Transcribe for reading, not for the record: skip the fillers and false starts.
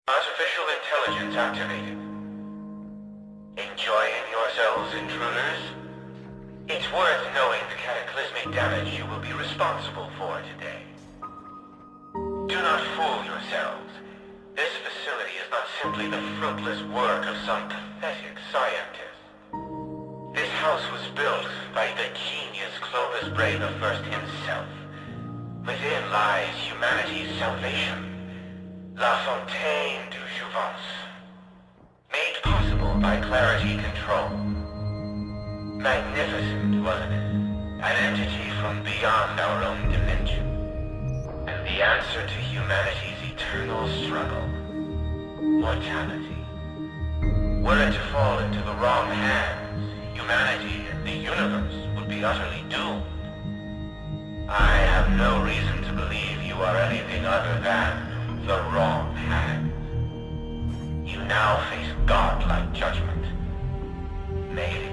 Artificial intelligence activated. Enjoying yourselves, intruders? It's worth knowing the cataclysmic damage you will be responsible for today. Do not fool yourselves. This facility is not simply the fruitless work of some pathetic scientist. This house was built by the genius Clovis Bray the First himself. Within lies humanity's salvation. La Fontaine du Jouvence. Made possible by Clarity Control. Magnificent, wasn't it? An entity from beyond our own dimension. And the answer to humanity's eternal struggle. Mortality. Were it to fall into the wrong hands, humanity and the universe would be utterly doomed. I have no reason to believe you are anything other than the wrong hand. You now face godlike judgment. May